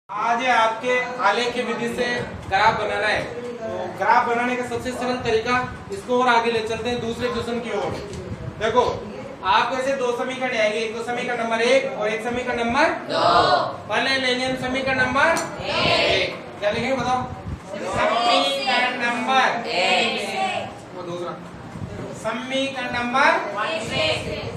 आज है आपके आलेख की विधि से ग्राफ बनाना है। तो ग्राफ बनाने का सबसे सरल तरीका, इसको और आगे ले चलते हैं दूसरे क्वेश्चन की ओर। देखो आपको ऐसे दो समीकरण आएंगे, एक तो समीकरण नंबर 1 और एक समीकरण नंबर 2। पहले लेंगे हम समीकरण नंबर 1। क्या लिखेंगे बताओ? समीकरण नंबर 1 वो दूसरा समीकरण नंबर 1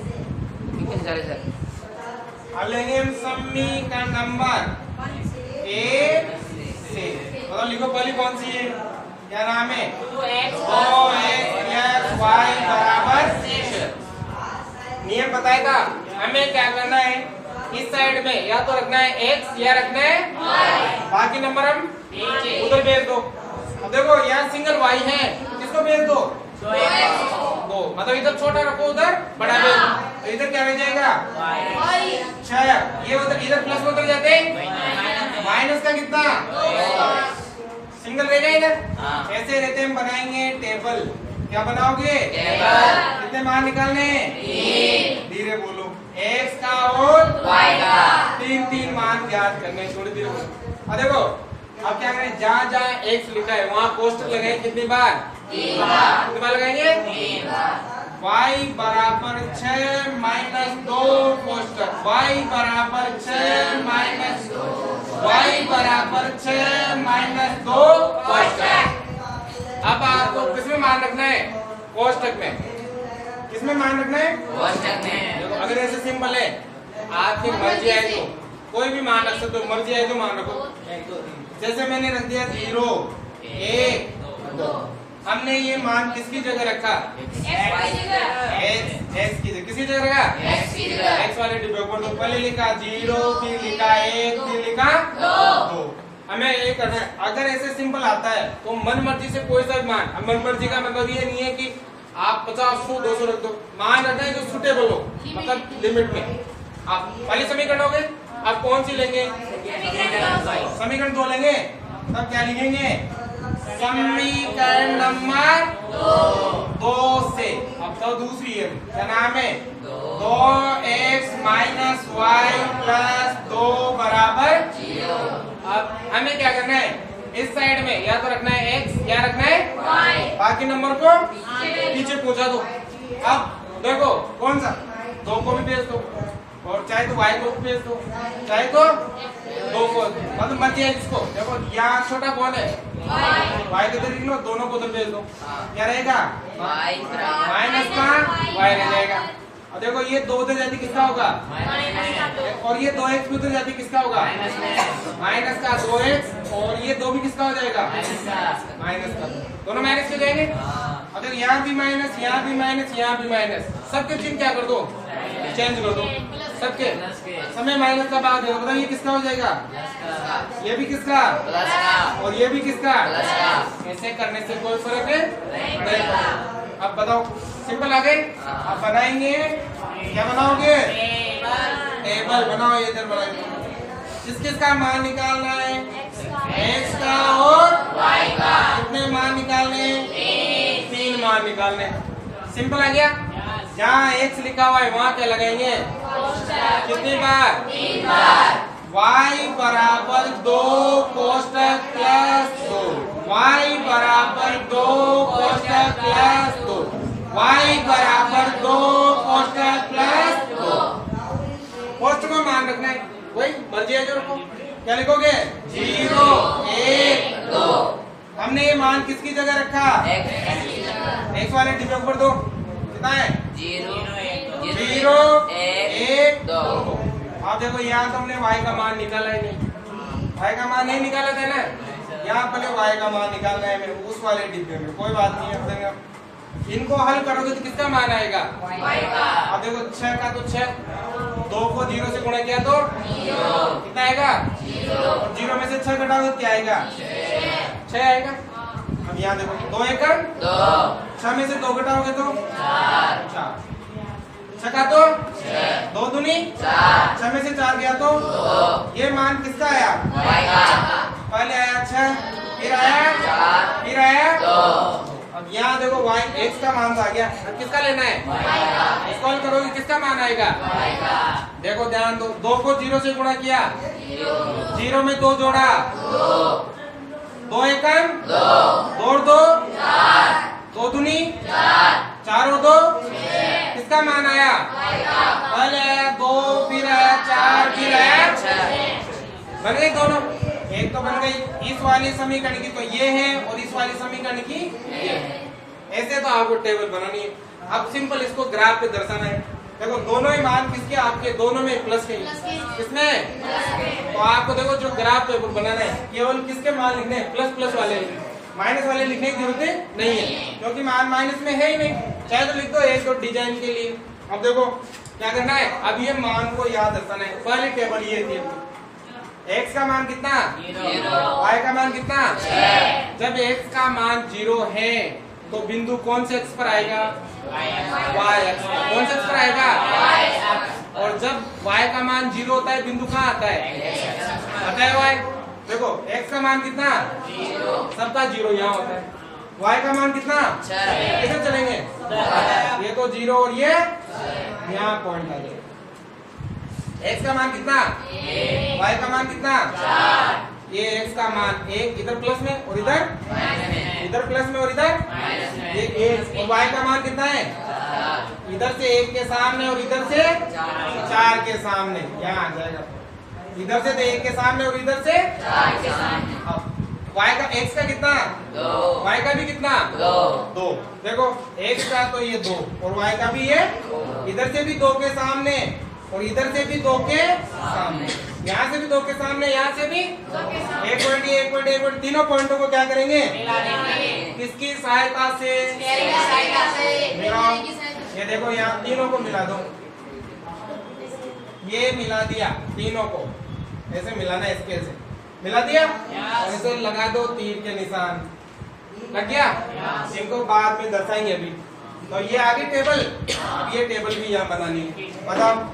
अब लेंगे हम समीकरण नंबर 1 से। मतलब लिखो पहली कौन सी है, क्या नाम है? 2x + y बराबर 6। नियम बताएगा हमें क्या करना है, इस साइड में या तो रखना है x या रखना है y, बाकी नंबर हम उधर भेज दो। अब देखो यहाँ सिंगल y है, किसको भेज दो? 2। मतलब इधर छोटा रखो, उधर बड़ा भेज दो। तो इधर क्या हो जाएगा? y। 6। ये उधर इधर प्लस में उतर जाते, माइनस का कितना? सिंगल रह जाएगा। ऐसे रहते हम बनाएंगे टेबल। क्या बनाओगे? टेबल। कितने मान निकालने? 3। धीरे बोलो। x का और y का 3 मान ज्ञात करने। थोड़ी देर अब देखो अब क्या करें, जहाँ जहाँ x लिखा है वहाँ कोष्टक लगाएंगे। कितनी बार? 3 बार। कितनी बार लगाएंगे? 3 बार। y बराबर 6 - 2 कोष्टक, y बराबर 6 - 2, y बराबर 6 - 2 कोष्टक। अब आपको किसमें मान रखना है? कोष्टक में। किसमें मान रखना है? कोष्टक में। देखो अगर ऐसे सिंपल है, आपकी मर्जी आए तो कोई भी मान रख सकते हो, मर्जी आए तो मान रखो। जैसे मैंने रख दिया 0 1 2। हमने ये मान किसकी जगह रखा? x की जगह। किसकी जगह रखा? x की जगह। x वाले डिब्बे पर तो पहले लिखा 0, फिर लिखा 1, फिर लिखा 2। हमें ये करना है। अगर ऐसे सिंपल आता है तो मन मर्जी से कोई सा भी मान। अब मन मर्जी का मतलब ये नहीं है कि आप 50, 100, 200 रख दो। मान रखना है जो सुटेबल हो, मतलब लिमिट में। आप पहले समीकरण हो गए, अब कौन सी लेंगे? समीकरण 2 लेंगे। तब क्या लिखेंगे? समीकरण नंबर 2 से। अब तो दूसरी है, क्या नाम है? 2x - y + 2 बराबर 0। अब हमें क्या करना है, इस साइड में या तो रखना है x या रखना है y, बाकी नंबर को पीछे पहुंचा दो। अब देखो कौन सा, 2 को भी भेज दो और चाहे तो y को भी भेज दो, चाहे तो 2 को, मतलब मर्जी है जिसको। देखो यहाँ छोटा कौन है? y को इधर लिख लो, दोनों को उधर भेज दो। क्या रहेगा? माइनस का y रह जाएगा। और देखो ये 2 उधर जाती किसका होगा? और ये 2x भी उधर जाती किसका होगा? माइनस का 2x। और ये 2 भी किसका हो जाएगा? माइनस का। दोनों माइनस के जाएंगे। अगर यहाँ भी माइनस, यहाँ भी माइनस, यहाँ भी माइनस, सबके चिन्ह क्या कर दो? चेंज कर दो सबके। समय माइनस का बाद है, बताओ ये किसका हो जाएगा? ये भी किसका? और ये भी किसका? ऐसे करने से कोई फर्क नहीं पड़ेगा। अब बताओ सिंपल आ गए। अब बनाएंगे, क्या बनाओगे? टेबल बनाओ। ये इधर बनाएंगे। किस किस का मान निकालना है? x का और y का। कितने मान निकालने? 3 मान निकालने। सिंपल आ गया। जहाँ x लिखा हुआ है वहाँ क्या लगाएंगे? कितनी बार? 3 बार। y बराबर 2 कोष्टक + 2, y बराबर 2 कोष्टक + 2, y बराबर 2 कोष्टक + 2। कोष्टक में मान रखना है, वही मर्जी है जो रखो। क्या लिखोगे? 0 1 2। हमने ये मान किसकी जगह रखा? x वाले डिब्बे ऊपर दो। कितना है? 0 1 2। अब देखो यहाँ तो हमने y का मान निकाला ही नहीं। y का मान नहीं निकाला था ना, यहाँ पहले y का मान निकालना है हमें उस वाले डिब्बे में। कोई बात नहीं है, इनको हल करोगे तो किसका मान आएगा? y का। अब देखो 6 का तो 6, 2 को 0 से गुणा किया तो 0। कितना आएगा? 0। 0 में से 6 घटाओगे क्या आएगा? 6 आएगा। अब यहाँ देखो 2 1 2, 6 में से 2 घटाओगे तो 4। 6 का तो 2 दूनी 4, 6 में से 4 गया तो 2। ये मान किसका आया? y का। पहले आया 6, फिर आया 4, फिर आया 2। अब यहाँ देखो y x का मान आ गया, अब किसका लेना है? सॉल्व करोगे किसका मान आएगा? देखो ध्यान दो, 2 को 0 से गुणा किया, 0 में 2 जोड़ा, 2 एकम 2 और 2 2 दूनी 4 और 2 किसका मान आया? पहले आया 2, फिर आया 4, फिर आया 6। बन गई दोनों, एक तो बन गई इस वाली समीकरण की, तो ये है, और इस वाली समीकरण की ये है। ऐसे तो आपको टेबल बनानी है। अब सिंपल इसको ग्राफ पे दर्शाना है। देखो दोनों ही मान किसके? आपके दोनों में प्लस के, किसमें? तो आपको देखो जो ग्राफ पे बनाना है, केवल किसके मान लिखने हैं? प्लस प्लस वाले, माइनस वाले लिखने की जरूरत नहीं है, क्योंकि मान माइनस में है ही नहीं। चाहे तो लिख दो एक तो डिजाइन के लिए। अब देखो क्या करना है, अब ये मान को याद रखना है। पहले टेबल ये थी, x का मान कितना? 0। y का मान कितना? 6। जब x का मान 0 है तो बिंदु कौन से x पर आएगा? y x। कौन से x पर आएगा? y x। और जब y का मान 0 होता है बिंदु कहाँ आता है? आता है y। देखो x का मान कितना? 0। सबका 0 यहाँ होता है। y का मान कितना? 6। किधर चलेंगे? ये तो 0 और ये यहाँ पॉइंट आ जाएगा। x का मान कितना? 1। y का मान कितना? 4। ये x का मान 1 इधर प्लस में और इधर इधर प्लस में और इधर ये 1। और y का मान कितना है? इधर से 1 के सामने और इधर से 4 के सामने, यहाँ आ जाएगा। इधर से तो 1 के सामने और इधर से 4 के सामने। अब y का x का कितना? 2। y का भी कितना? 2। देखो x का तो ये 2 और y का भी ये, इधर से भी 2 के सामने और इधर से भी 2 के सामने, यहाँ से भी 2 के सामने, यहाँ से भी 1 पॉइंट, 1 पॉइंट, 1 पॉइंट, तीनों पॉइंटों को क्या करेंगे? किसकी सहायता से? मिलाओ। ये देखो यहाँ तीनों को मिला दो, ये मिला दिया तीनों को, ऐसे मिलाना है, स्केल से मिला दिया, और इसे लगा दो तीर के निशान। लग गया? इनको बाद में दर्शाएंगे अभी। तो ये आगे टेबल, ये टेबल भी यहाँ बनानी है। बताओ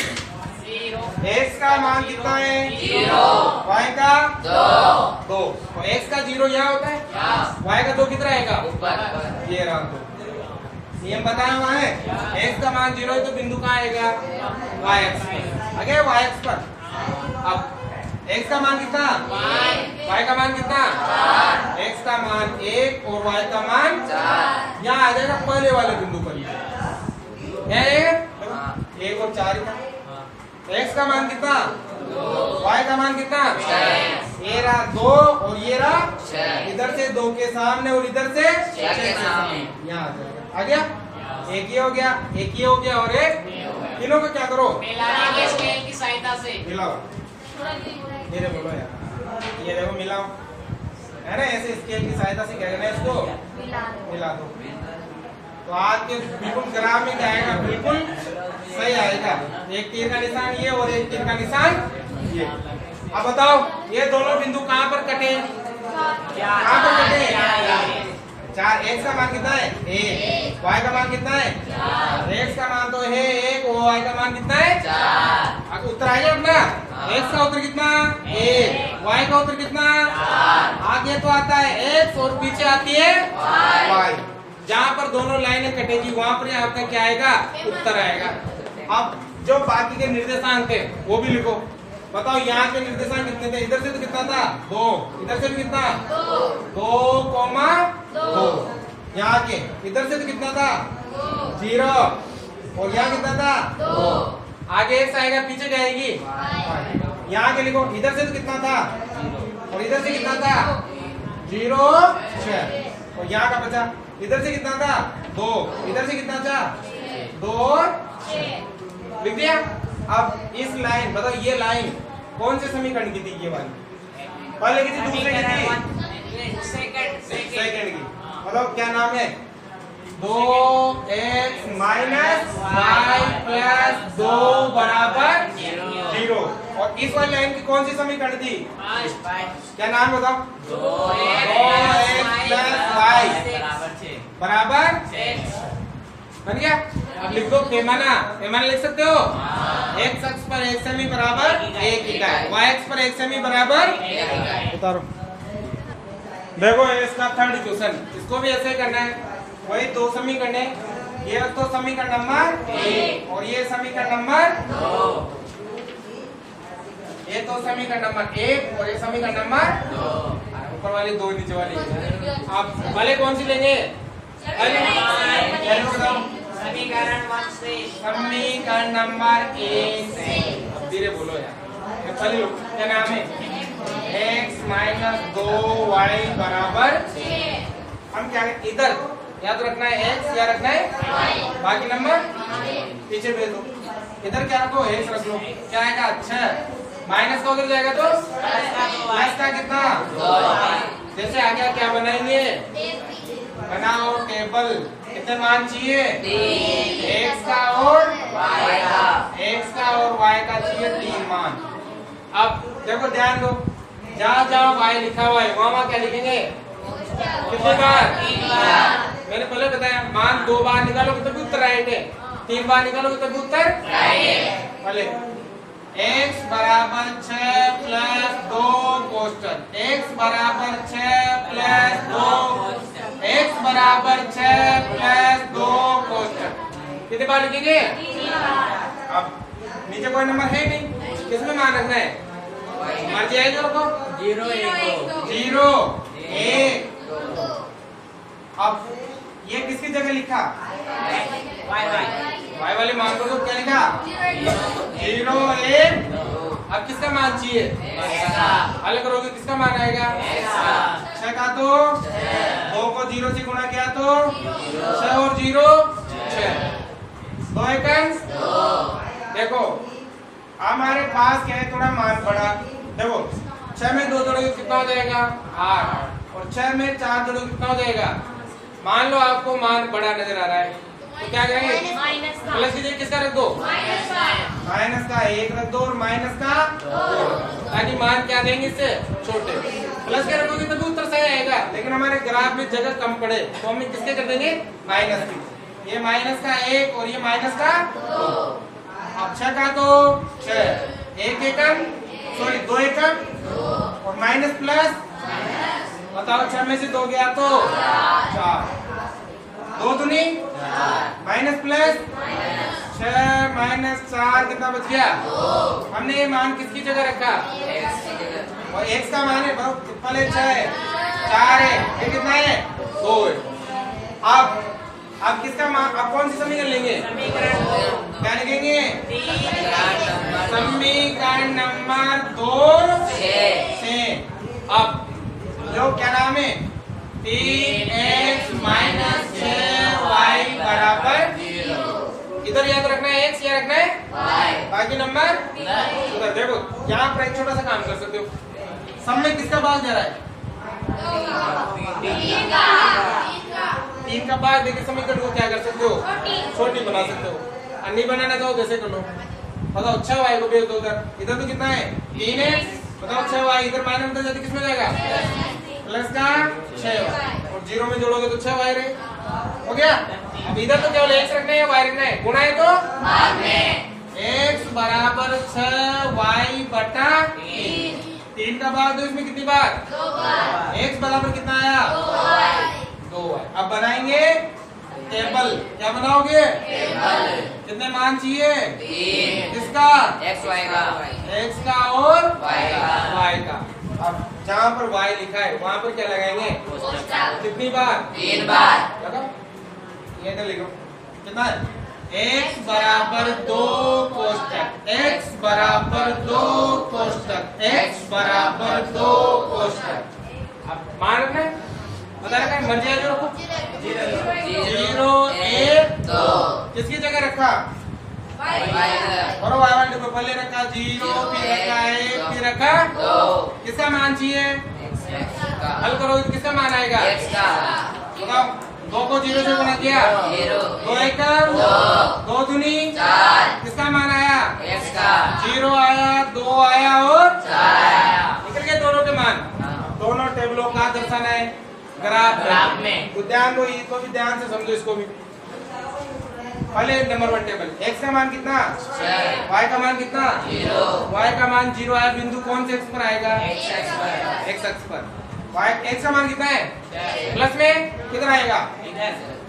x का मान कितना है? 0। y का 2। तो x का 0 यहाँ होता है, y का 2 कितना आएगा? ऊपर। ये रहा 2। नियम बताया हुआ है, x का मान 0 है तो बिंदु कहाँ आएगा? y x पर। आगे y x पर। अब x का मान कितना? y का मान कितना? x का मान 1 और y का मान 4। यहाँ आ जाएगा पहले वाले बिंदु पर। क्या आएगा? 1 और 4 का। x का मान कितना? y का मान कितना? 6। ये रहा 2 और ये रहा 6। इधर से 2 के सामने और इधर से 6 के सामने, यहाँ आ जाएगा। आ गया? एक ये हो गया, एक ये हो गया, और एक तीनों को क्या करो? मिलाओ। स्केल की सहायता से मिलाओ। ये बोलो यार, ये देखो मिलाओ, है ना? ऐसे स्केल की सहायता से क्या करना है? इसको मिला दो। तो आपके बिल्कुल ग्राफ में क्या आएगा? बिल्कुल सही आएगा। एक तीर का निशान ये और एक तीर का निशान ये। अब बताओ ये दोनों बिंदु कहाँ पर कटे? कहाँ पर कटे? 4। x का मान कितना है? 1। y का मान कितना है? 4। x का मान तो है 1 और y का मान कितना है? 4। अब उत्तर आएगा अपना। x का उत्तर कितना? 1। y का उत्तर कितना? 4। आगे तो आता है x और पीछे आती है y। जहाँ पर दोनों लाइनें कटेगी वहाँ पर आपका क्या आएगा? उत्तर आएगा। अब जो बाकी के निर्देशांक थे वो भी लिखो। बताओ यहाँ के निर्देशांक कितने थे? इधर से तो कितना था? 2। इधर से भी कितना? 2,2। यहाँ के इधर से तो कितना था? 0। और यहाँ कितना था? 2। आगे x आएगा, पीछे जाएगी यहाँ के लिखो। इधर से तो कितना था? और इधर से कितना था? 0, 6। और यहाँ का बचा, इधर से कितना था? 2। इधर से कितना था? 2, 6। लिख दिया। अब इस लाइन, बताओ ये लाइन कौन से समीकरण की थी? ये वाली पहले की थी, दूसरे की थी? सेकंड की। मतलब क्या नाम है? 2x माइनस y प्लस 2 बराबर 0। और इस वाली लाइन की कौन सी समीकरण थी? क्या नाम बताओ? 2x प्लस y बराबर 6। बन गया? अब लिख दो पैमाना। पैमाना लिख सकते हो? x अक्ष पर 1 सेमी बराबर 1 इकाई, y अक्ष पर 1 सेमी बराबर 1 इकाई। उतारो। देखो इसका थर्ड क्वेश्चन, इसको भी ऐसे करना है। वही दो समीकरण है, ये तो समीकरण नंबर 1 और ये समीकरण नंबर 2। ये तो समीकरण नंबर 1 और ये समीकरण नंबर 2। ऊपर वाली 2, नीचे वाली। आप पहले कौन सी लेंगे? समीकरण 1 से। समीकरण नंबर 1 से। धीरे बोलो यार। पहले लो, क्या नाम है? x माइनस 2y बराबर 6। हम क्या इधर या तो रखना है x या रखना है y। बाकी नंबर पीछे भेज दो। इधर क्या रखो? x रख लो। क्या आएगा? 6 माइनस का उधर जाएगा तो प्लस का कितना? 2। जैसे आ गया क्या बनाएंगे? बनाओ टेबल। कितने मान चाहिए? 3। x का और y का। x का और y का चाहिए 3 मान। अब देखो ध्यान दो, जहाँ जहाँ y लिखा हुआ है वहाँ क्या लिखेंगे? कितने बार? 3 बार। मैंने पहले बताया मान 2 बार निकालोगे तभी उत्तर राइट है, 3 बार निकालोगे तभी उत्तर राइट है। पहले x बराबर 6 प्लस 2 कोष्टक। x बराबर 6 प्लस 2। x बराबर 6 प्लस 2 कोष्टक। कितने बार लिखेंगे? 3 बार। अब नीचे कोई नंबर है नहीं, किसमें मान रखना है? मर्जी आएगी आपको? 0 1 2। अब ये किसकी जगह लिखा? y वाले मान को तो क्या लिखा? 0 1 2। अब किसका मान चाहिए? अलग करोगे किसका मान आएगा? 6 का तो 2 को 0 से गुणा किया तो 6 और 0 6। 2 एकंश 2। देखो हमारे पास क्या है? थोड़ा मान बढ़ा। देखो 6 में 2 जोड़ोगे कितना हो जाएगा? 8। और 6 में 4 जोड़ोगे कितना हो जाएगा? मान लो आपको मान बड़ा नजर आ रहा है तो क्या करेंगे? प्लस की जगह किसका रख दो? माइनस का 1 रख दो और माइनस का 2, ताकि मान क्या देंगे इससे छोटे। प्लस के रखोगे तभी उत्तर सही आएगा, लेकिन हमारे ग्राफ में जगह कम पड़े तो हम किसके कर देंगे? माइनस की। ये माइनस का 1 और ये माइनस का 2। अब 6 का तो 6 1 एकम सॉरी 2 एकम और माइनस प्लस। बताओ 6 में से 2 गया तो 4। 2 दूनी माइनस प्लस 6 माइनस 4 कितना बच गया? 2। हमने ये मान किसकी जगह रखा? और x का मान है पहले 6 है 4 है, ये कितना है? 2 है। अब किसका मान? अब कौन सी समीकरण लेंगे? क्या लिखेंगे? समीकरण नंबर 2 से। अब जो क्या नाम है? 3x माइनस 6y बराबर 0। इधर याद रखना है x, या रखना है y। बाकी नंबर उधर। देखो यहाँ पर एक छोटा सा काम कर सकते हो। सब में किसका भाग जा रहा है? 3 का भाग देखिए समीकरण को क्या कर सकते हो? छोटी बना सकते हो। अन्य बनाना चाहो जैसे कर लो। बताओ 6y को भेज दो उधर। इधर तो कितना है? 3x। बताओ 6y इधर माइनस में जाते किसमें जाएगा? प्लस का 6y और 0 में जोड़ोगे तो 6y रहे। हो गया। अब इधर तो केवल x रखना है या y रखना है? गुणा है तो भाग में। x बराबर 6y बटा 3 का भाग दो। इसमें कितनी बार? 2 बार। x बराबर कितना आया? 2y। अब बनाएंगे टेबल। क्या बनाओगे? टेबल। कितने मान चाहिए? 3। किसका? x y का। x का और y का। अब जहाँ पर y लिखा है वहाँ पर क्या लगाएंगे? कितनी बार? 3 बार। लगाओ ये इधर लिखो। कितना है? x बराबर 2 कोष्टक। x बराबर 2 कोष्टक। x बराबर 2 कोष्टक। अब मान रखना है? बता रखा है? मर्जी जो रखो। 0 1 2। किसकी जगह रखा? और y को पहले रखा 0 फिर रखा 1 फिर रखा 2। किसका मान चाहिए? हल करो किसका मान आएगा? x का। बताओ 2 को 0 से गुणा किया 2 एकम 2 दूनी 4। किसका मान आया? x का। 0 आया 2 आया और 4 आया। निकल गए दोनों के मान। दोनों टेबलों का दर्शाना है ग्राफ में। तो ध्यान दो, इसको भी ध्यान से समझो। इसको भी पहले नंबर 1 टेबल। x का मान कितना? 6। y का मान कितना? 0। y का मान 0 आया। बिंदु कौन से x पर आएगा? x अक्ष पर। y x का मान कितना है? प्लस में कितना आएगा?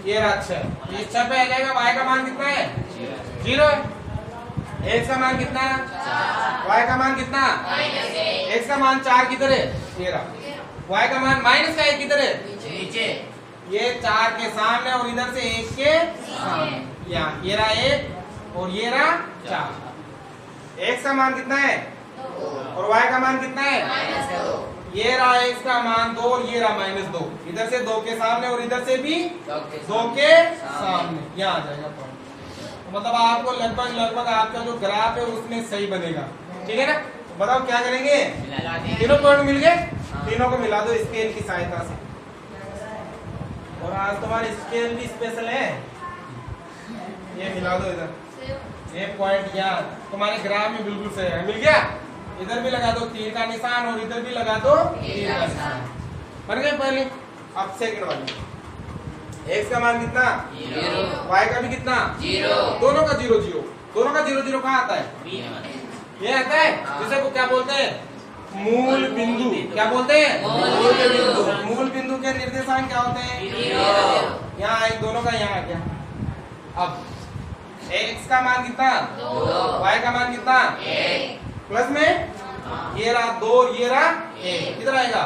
ये रहा 6। इस 6 पे आ जाएगा y का मान कितना है 0 है। x का मान कितना है y का मान कितना x का मान 4 किधर है ये रहा। y का मान माइनस का 1 किधर है नीचे, ये 4 के सामने और इधर से 1 के सामने, यहाँ ये रहा 1 और ये रहा 4। x का मान कितना है और y का मान कितना है ये रहा x का मान 2 और ये रहा -2, इधर से 2 के सामने और इधर से भी 2 के सामने, यहाँ आ जाएगा पॉइंट। तो मतलब आपको लगभग आपका जो ग्राफ है उसमें सही बनेगा, ठीक है ना। बताओ क्या करेंगे, तीनों पॉइंट मिल गए, तीनों को मिला दो स्केल की सहायता से। और आज तुम्हारी स्केल भी स्पेशल है, ये मिला दो इधर, ये पॉइंट यहाँ तुम्हारे ग्राफ में बिल्कुल सही है। मिल गया, इधर भी लगा दो तीर का निशान और इधर भी लगा दो तीर का निशान। बन गए पहले। अब सेकंड वाली, x का मान कितना 0, y का भी कितना 0, दोनों का 0 0, दोनों का 0 0 कहाँ आता है ये आता है, जिसे को क्या बोलते हैं मूल बिंदु। क्या बोलते हैं मूल बिंदु। मूल बिंदु के निर्देशांक क्या होते हैं यहाँ एक, दोनों का यहाँ आ गया। अब x का मान कितना 2, y का मान कितना 1, प्लस में ये रहा 2 और ये रहा 1, किधर आएगा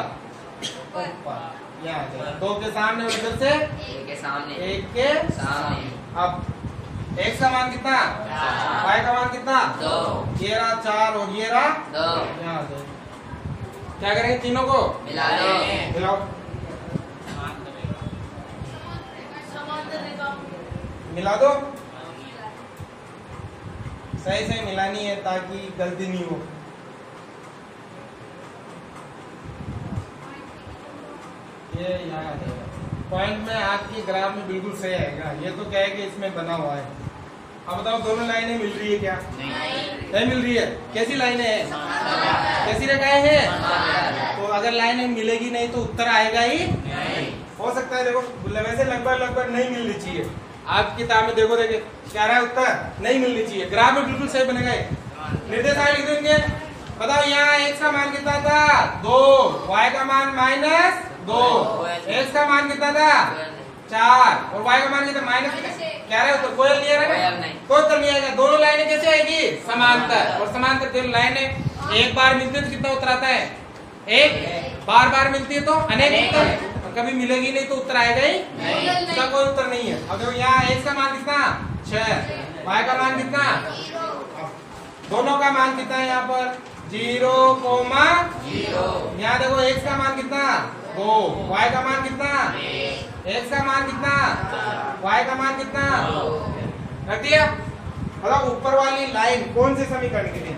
यहाँ 2 के सामने और इधर से 1 के सामने। अब x का मान कितना y का मान कितना 2, ये रहा 4 और ये रहा 2, यहाँ क्या करेंगे तीनों को मिलाओ। मिला दो, सही सही मिलानी है ताकि गलती नहीं हो। ये यहाँ पॉइंट में आपकी ग्राफ में बिल्कुल सही आएगा। ये तो क्या है कि इसमें बना हुआ है। अब बताओ दोनों लाइनें मिल रही है क्या नहीं मिल रही है। कैसी लाइनें हैं कैसी रेखाएं हैं। तो अगर लाइनें मिलेगी नहीं तो उत्तर आएगा ही नहीं। हो सकता है देखो वैसे लगभग नहीं मिलनी चाहिए। आप किताब में देखो देखे क्या रहा है उत्तर नहीं मिलनी चाहिए। ग्राफ में बिल्कुल सही बनेगा। निर्देशांक लिख देंगे। बताओ यहाँ x का मान कितना था 2, y का मान -2, x का मान कितना था 4 और y का मान कितना माइनस क्या रहा है उत्तर कोई नहीं आ रहा है कोई उत्तर नहीं आएगा। दोनों लाइनें कैसे आएगी समांतर। और समांतर दोनों लाइनें एक बार मिलती है तो कितना उत्तर आता है एक, बार मिलती है तो अनेक उत्तर। कभी मिलेगी नहीं तो उत्तर आएगा ही नहीं। इसका कोई उत्तर नहीं है। अब देखो यहाँ x का मान कितना 6, y का मान कितना, दोनों का मान कितना है यहाँ पर 0, 0। यहाँ देखो x का मान कितना 2, y का मान कितना, x का मान कितना, y का मान कितना रख दिया। मतलब ऊपर वाली लाइन कौन से समीकरण के लिए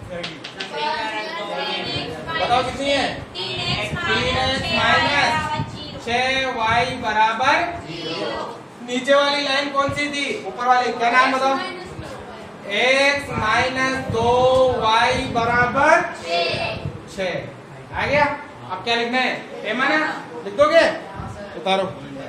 बताओ कितनी है 3x - 6y =0। नीचे वाली लाइन कौन सी थी ऊपर वाली क्या नाम बताओ x - 2y = 6 आ गया। अब क्या लिखना है पैमाना लिख दोगे उतारो।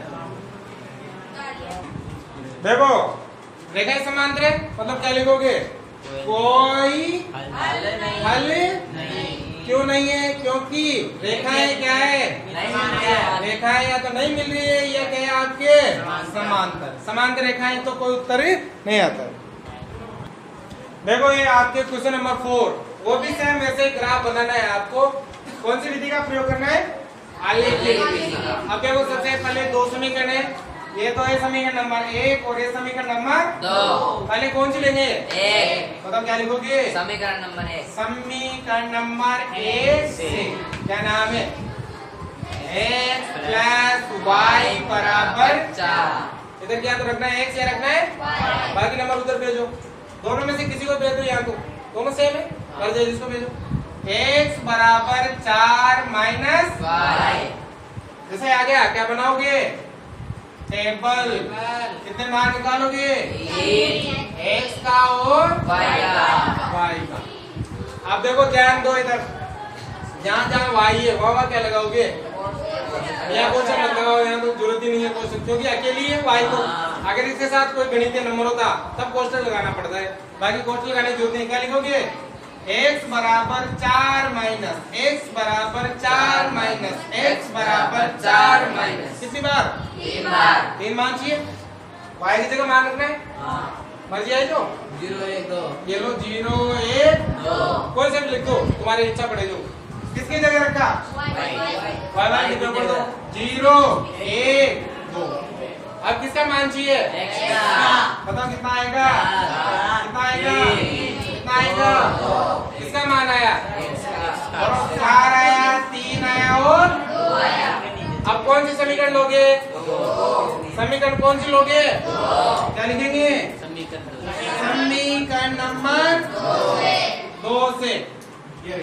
देखो रेखा समांतर है मतलब क्या लिखोगे कोई हल नहीं। क्यों नहीं है क्योंकि रेखाएं क्या है रेखाएं या तो नहीं मिल रही है या क्या है आपके समांतर। समांतर रेखाएं तो कोई उत्तर नहीं आता। देखो ये आपके क्वेश्चन नंबर 4 वो भी सेम वैसे ग्राफ बनाना है। आपको कौन सी विधि का प्रयोग करना है आलेख की विधि। अब देखो सबसे पहले दो समीकरण है। ये तो है समीकरण नंबर 1 और ये समीकरण नंबर 2। पहले कौन सी लेंगे एक। बताओ क्या लिखोगे समीकरण नंबर 1। समीकरण नंबर 1 से क्या नाम है x + y = 4। इधर क्या तो रखना है x या रखना है बाकी नंबर उधर भेजो। दोनों में से किसी को भेज दो। यहाँ को दोनों सेम है कर दो जिसको भेजो। x = 4 - y। जैसे आ गया क्या बनाओगे टेबल। कितने मान निकालोगे x का और y का। अब देखो ध्यान दो इधर जहाँ जहाँ y है वहाँ क्या लगाओगे यहाँ कौन सा मत लगाओ। यहाँ तो जरूरत ही नहीं है क्वेश्चन क्योंकि अकेली है y तो। अगर इसके साथ कोई गणितीय नंबर होता तब कोष्ठक लगाना पड़ता है। बाकी कोष्ठक लगाने की जरूरत नहीं। क्या लिखोगे x = 4 - x = 4 - x = 4 कितनी बार तीन मान चाहिए। y की जगह मान रखना है, मर्जी आई तो 0 1 2 ये लो 0 1 2 कोई से भी लिख दो, तुम्हारी इच्छा पड़े जो। किसकी जगह रखा y मान कितना पढ़ दो 0 1 2। अब किसका मान चाहिए बताओ कितना आएगा, कितना आएगा, कितना आएगा, किसका मान आया और 4 आया 3 आया और 2 आया। अब कौन सी समीकरण लोगे, समीकरण कौन सी लोगे, क्या लिखेंगे समीकरण नंबर 2 से। ये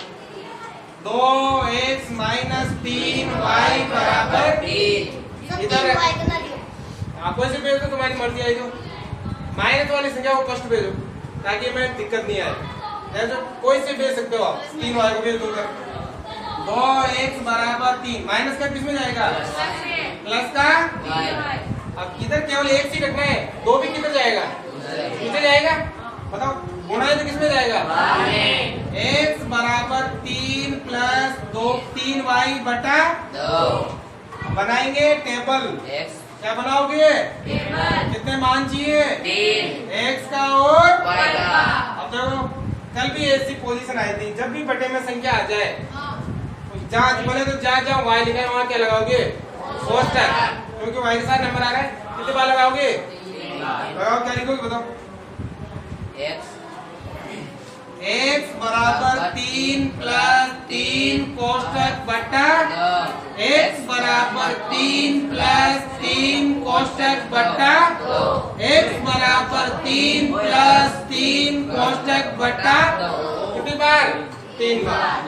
2x माइनस 3y बराबर 3। इधर आपको ऐसे भेज दो, तुम्हारी मर्जी आई जो माइनस वाली संख्या को फर्स्ट भेजो ताकि मैं दिक्कत नहीं आए। ऐसे कोई से भेज सकते हो आप, 3y को भेज दो। 2x बराबर 3 माइनस का किस में जाएगा प्लस का। अब किधर केवल एक ही रखना है, 2 भी किधर जाएगा किधर जाएगा बताओ, गुणा है तो किस में जाएगा x बराबर 3 प्लस 2 3y बटा 2। बनाएंगे टेबल, क्या बनाओगे कितने मान चाहिए 3 x का और y का। अब देखो कल भी ऐसी पोजीशन आई थी, जब भी बटे में संख्या आ जाए जहाँ बोले तो जहाँ y लिखा है वहाँ क्या लगाओगे कोष्टक, क्योंकि y के साथ नंबर आ रहा है। कितने बार लगाओगे लगाओ, क्या लिखोगे बताओ x बराबर 3 प्लस 3 कोष्टक बटा x बराबर 3 प्लस 3 कोष्टक बटा x बराबर 3 प्लस 3 कोष्टक बटा कितनी बार 3 बार।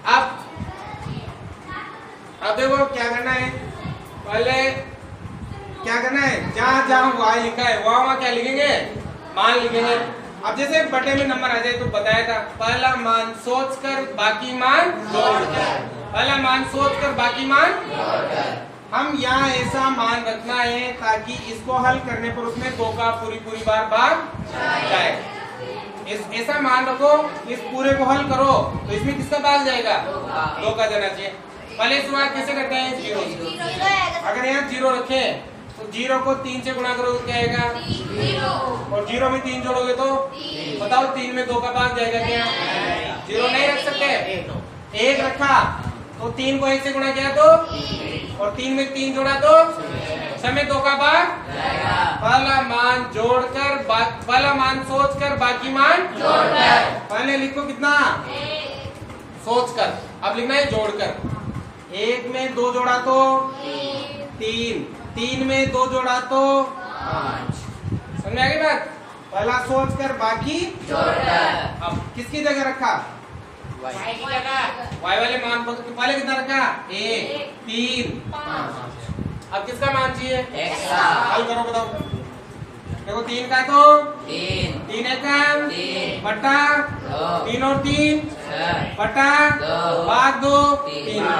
अब देखो क्या करना है, पहले क्या करना है जहाँ जहाँ y लिखा है वहाँ क्या लिखेंगे मान लिखेंगे। अब जैसे बटे में नंबर आ जाए तो बताया था पहला मान सोचकर बाकी मान जोड़कर, पहला मान सोचकर बाकी मान जोड़कर। हम यहाँ ऐसा मान रखना है ताकि इसको हल करने पर उसमें 2 का पूरी बार भाग जाए। ऐसा मान रखो, इस पूरे को हल करो तो इसमें किसका भाग जाएगा 2 का जाना चाहिए। पहले शुरुआत कैसे करते हैं 0। अगर यहाँ 0 रखे तो 0 को 3 से गुणा करोगे क्या आएगा 0, और 0 में 3 जोड़ोगे तो बताओ 3 में 2 का भाग जाएगा क्या 0 नहीं रख सकते। 1 रखा तो 3 को 1 से गुणा किया तो और 3 में 3 जोड़ा तो समय 2 का भाग। पहला मान जोड़कर पहला मान सोचकर बाकी मान जोड़कर। पहले लिखो कितना सोचकर, अब लिखना है जोड़कर। 1 में 2 जोड़ा तो 3, 3 में 2 जोड़ा तो 5। समझ में आ गई बात। पहला सोच कर बाकी जोड़कर। अब किसकी जगह रखा y वाले मान पहले कितना रखा 1 3 5। अब किसका मान चाहिए x का। हल करो बताओ, देखो 3 का तो 3 1 का 3 बटा 3 और 3 बटा भाग 2 3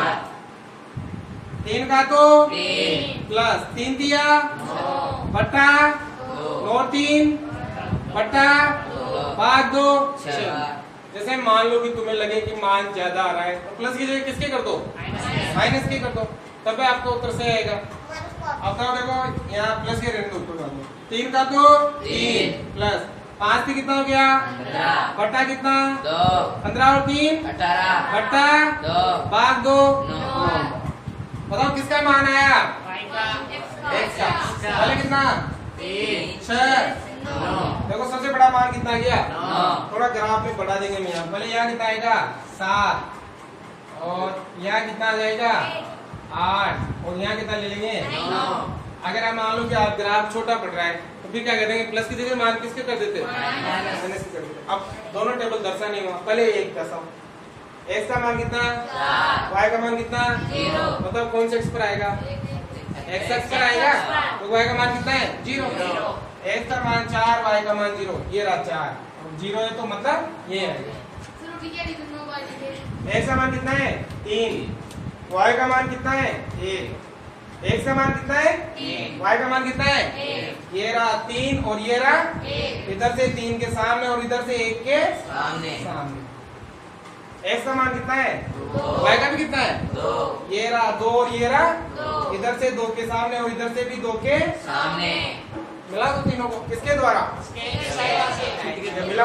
3 का तो 3 प्लस 3 दिया बटा 9 3 बटा भाग 2 6। जैसे मान लो कि तुम्हें लगे कि मान ज्यादा आ रहा है तो प्लस की जगह किसके कर दो माइनस के कर दो, तब आपको उत्तर सही आएगा। अब तो देखो यहाँ प्लस के रहने दो, 3 का तो 3 प्लस 5 से कितना हो गया बटा कितना 15 और 3 18 बटा भाग 2 9। बताओ किसका मान आया x का। पहले कितना 6 देखो सबसे बड़ा मान कितना गया 9। थोड़ा ग्राफ में बढ़ा देंगे मैं, पहले यहाँ कितना आएगा 7 और यहाँ कितना आ जाएगा 8 और यहाँ कितना ले लेंगे 9। अगर आप मान लो कि आप ग्राफ छोटा पड़ रहा है तो फिर क्या कर देंगे प्लस की जगह मान किसके कर देते माइनस के कर देते। अब दोनों टेबल दर्शा नहीं हुआ, पहले एक दर्शाओ। x का मान कितना y का मान कितना 0। मतलब कौन से x पर आएगा x अक्ष पर आएगा तो y का मान कितना है 0। x का मान 4 y का मान 0, ये रहा 4 0 है तो मतलब ये आएगा। x का मान कितना है 3, y का मान कितना है 1। x का मान कितना है 3, y का मान कितना है 1। ये रहा 3 और ये रहा 1, इधर से 3 के सामने और इधर से 1 के सामने। x का मान कितना है 2, y का भी कितना है 2। ये रहा 2 और ये रहा 2। इधर से 2 के सामने और इधर से भी 2 के सामने मिला दो तीनों को किसके द्वारा स्केल की सहायता से ये मिला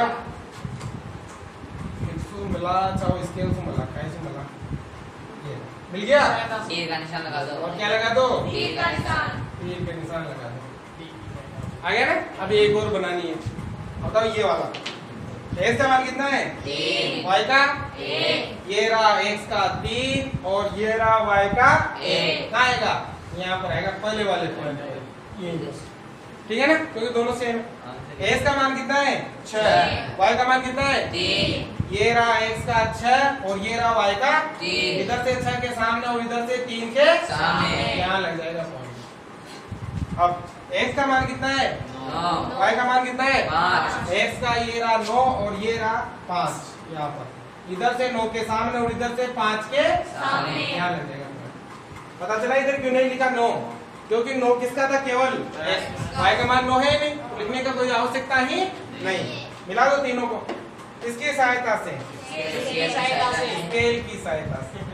इसको मिला चाहो इसके उसको मिला कैसे मिला ये मिल गया तीर का निशान लगा दो और क्या लगा दो तीर का निशान तीर का निशान लगा दो आ गया ना अभी एक और बनानी है बताओ ये वाला x का मान कितना है 3 y का 1 ये रहा x का 3 और ये रहा y का 1 कहाँ आएगा यहाँ पर आएगा पहले वाले पॉइंट पर ये ठीक है ना क्योंकि दोनों सेम है x का मान कितना है 6 y का मान कितना है 3 ये रहा x का 6 और ये रहा y का 3 इधर से 6 के सामने और इधर से 3 के सामने यहाँ लग जाएगा पॉइंट अब x का मान कितना है 9 y का मान कितना है 5 x का ये रहा 9 और ये रहा 5 यहाँ पर इधर से 9 के सामने और इधर से 5 के सामने यहाँ लग जाएगा पता चला इधर क्यों नहीं लिखा 9 क्योंकि 9 किसका था केवल y का मान 9 है नहीं लिखने का कोई आवश्यकता ही नहीं मिला दो तीनों को इसकी सहायता से स्केल की सहायता से स्केल की सहायता से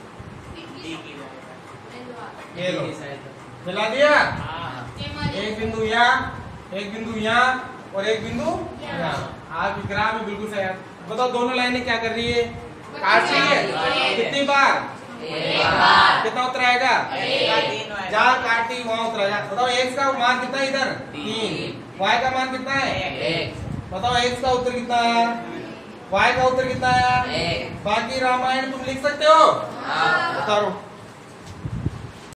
ये लो मिला दिया एक बिंदु यहाँ एक बिंदु यहाँ और एक बिंदु यहाँ आपकी ग्राफ में बिल्कुल सही है बताओ दोनों लाइनें क्या कर रही है काट रही है कितनी बार कितना उतर आएगा जहाँ काटी वहाँ उतरा बताओ x का मान कितना है इधर 3 y का मान कितना है 1 बताओ x का उत्तर कितना है y का उत्तर कितना है 1 बाकी रामायण तुम लिख सकते हो हाँ बताओ